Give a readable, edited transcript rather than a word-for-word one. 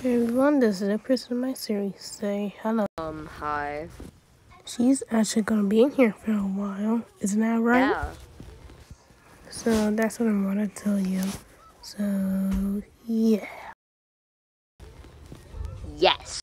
Hey everyone, this is the person in my series. Say hello. Hi. She's actually gonna be in here for a while. Isn't that right? Yeah. So that's what I want to tell you. So, yeah. Yes.